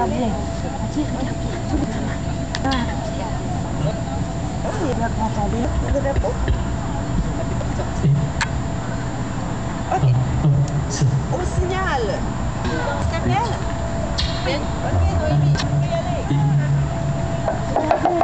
regarde bien. Vas-y, regarde bien. Tout le temps. Ah. Il va m'entendre. Vous avez pas? Ok. Au signal. Gabriel? Oui. Ok, Noémie, tu peux y aller.